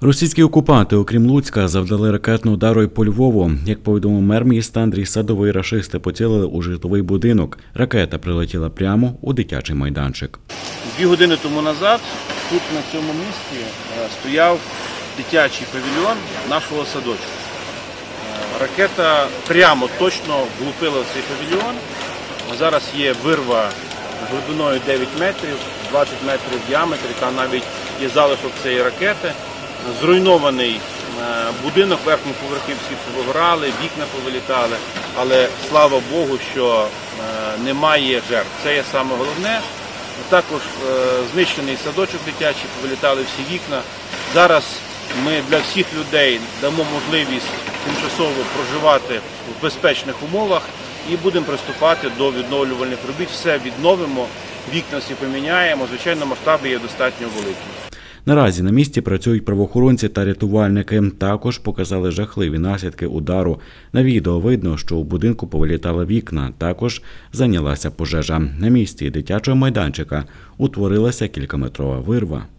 Російські окупанти, окрім Луцька, завдали ракетного удару й по Львову. Як повідомив мер міста Андрій Садовий, рашисти поцілили у житловий будинок. Ракета прилетіла прямо у дитячий майданчик. 2 години тому назад тут на цьому місці стояв дитячий павільйон нашого садочку. Ракета прямо точно влупила в цей павільйон. Зараз є вирва глибиною 9 метрів, 20 метрів в діаметрі, там навіть є залишок цієї ракети. Зруйнований будинок, верхні поверхи всі повигорали, вікна повилітали, але слава Богу, що немає жертв. Це є саме головне. Також знищений садочок дитячий, повилітали всі вікна. Зараз ми для всіх людей дамо можливість тимчасово проживати в безпечних умовах і будемо приступати до відновлювальних робіт. Все відновимо, вікна всі поміняємо. Звичайно, масштаби є достатньо великі. Наразі на місці працюють правоохоронці та рятувальники. Також показали жахливі наслідки удару. На відео видно, що у будинку повилітали вікна. Також зайнялася пожежа. На місці дитячого майданчика утворилася кількаметрова вирва.